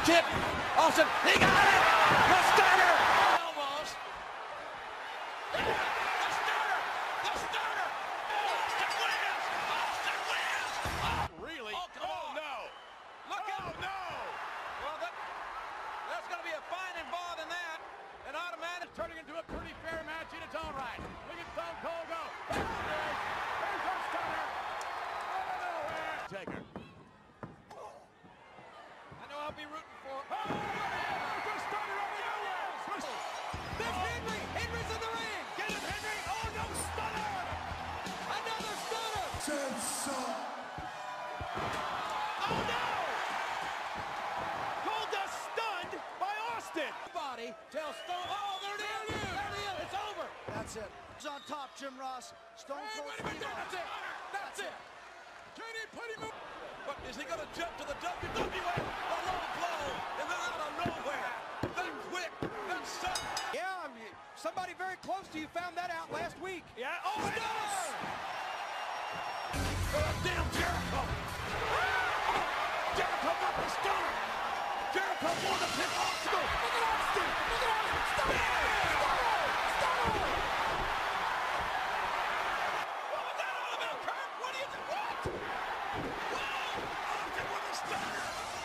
tip. Austin, he got it! The Stunner! Elbows. The Stunner! The Stunner! Austin wins! Austin wins! Really? Oh, come on. No! Look out! No! Well, there's going to be a fine involved in that. And automatic Turning into a pretty fair match in its own right. Look at Stone Cold go. There it is. There's our Stunner. Out of nowhere. Taker. I know I'll be rooting for. Oh, the Stunner out of nowhere. There's Henry! Henry's in the ring! Get him, Henry. Oh, no, Stunner. Another Stunner! Oh, no. Goldust stunned by Austin. Body tells Stone. Oh, there it is! There it is! It's over! That's it. He's on top, Jim Ross. Stone Hey, Cold. wait a minute! That's it! That's it! Can he put him up? But is he going to jump to the WWE? A low blow, and then out of nowhere, then quick, then sudden. Yeah, somebody very close to you found that out last week. Yeah. Oh, it is. Damn Jericho! Jericho got the Stunner. Jericho won the pin. Austin! Look at Austin! Look at Austin! Stunner! Stunner! What was that all about, Kurt? What do you do? What? Austin with the Stunner!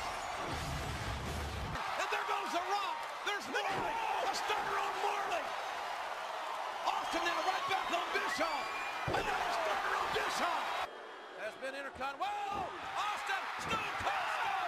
And there goes the Rock. There's Morley. A Stunner on Morley. Austin now right back on Bischoff. Another Stunner on Bischoff. Has been intercon. Whoa! Austin! Stone Cold!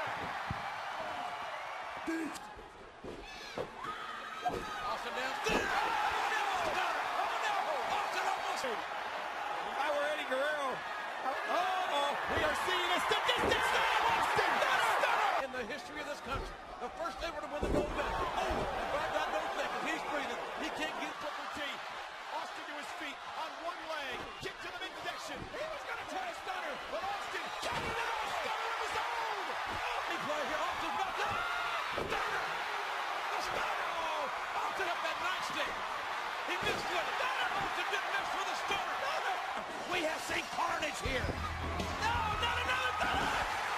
Austin down. Stunner! Oh no! Stunner! Oh no! Austin almost. If I were Eddie Guerrero. We are seeing a statistic. Austin! Stunner! In the history of this country, the first ever to win the gold medal. Oh! In fact, I don't think he's breathing. He can't get Booker T. Austin to his feet on one leg. Kick to the midsection. He was going to try a Stunner, but Austin got it out. Stunner of his own. He play here. Austin's back up. Stunner! The Stunner! Oh! Austin up that nightstick. He missed with it. Austin didn't miss with a Stunner. We have seen carnage here. No, not another Stunner!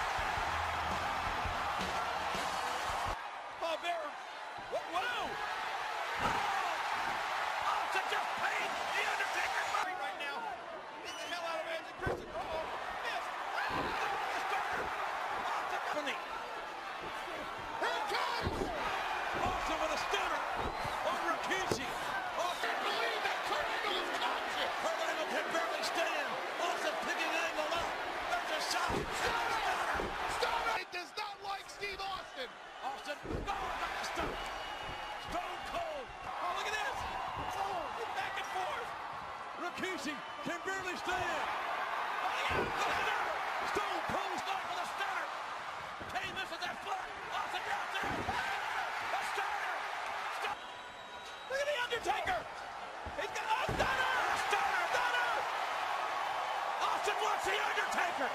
Oh, there. Whoa! Oh! Austin just paid the Undertaker money Right now. Get the hell out of Edge and Christian. Missed. The Stunner! Austin company. Here it comes. Austin with a Stunner on Rikishi. Austin believe that Kurt Angle is conscious. Kurt Angle can barely stand. Austin picking Angle up. There's a shot. Stunner! Stunner. He does not like Steve Austin. Austin, no, not the Stunner. Stone Cold. Oh, look at this. Oh, back and forth. Rikishi can barely stand. Oh, yeah, the Stunner. Stone Cold's not with a Stunner. Kane misses that foot. Austin drops it. The Stunner. Look at the Undertaker. He's got a Stunner. Stunner. Stunner. Austin wants the Undertaker.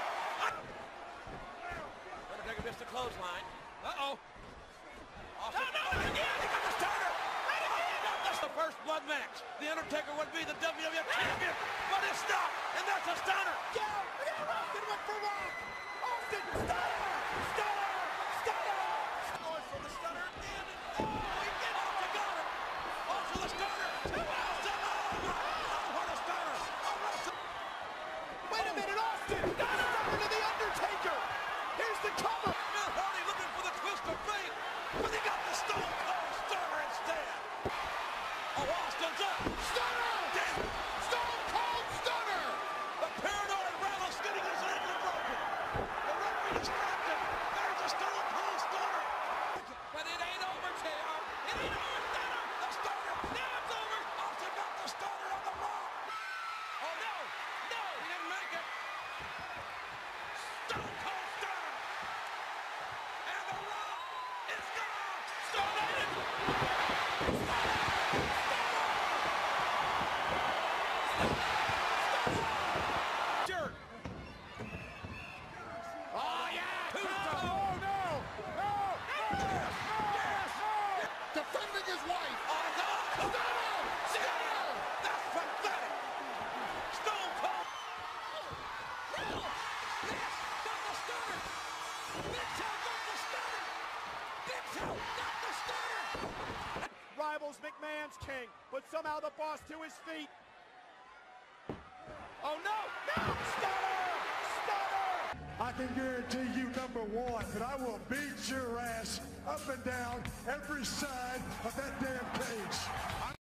Undertaker missed the clothesline. Uh-oh. Austin. No, again. He got the Stunner. That's the first blood match. The Undertaker would be the WWF champion, but it's not. And that's a Stunner. Yeah, look at Austin went for Rock. Austin, Stunner. Stunner. Stunner. Going for the Stunner. And oh, he gets Austin got it. Austin the Stunner. Two Austin. Oh, what a Stunner. Wait a minute, Austin. Stunner to the Undertaker. Here's the cover. Matt Hardy looking for the twist of fate, but he got the Stone Cold Stunner instead. Oh, Austin's up. Stunner. Damn. Stone Cold Stunner. The paranoid Ramos getting his ankle broken. The referee distracted him. There's a Stone Cold Stunner. But it ain't over, JR. It ain't over, Stunner. The Stunner. Now it's over. Austin Got the stunner! Rivals McMahon's king, but somehow the boss to his feet. Oh no! No! Stunner! Stunner! I can guarantee you, number one, that I will beat your ass up and down every side of that damn cage.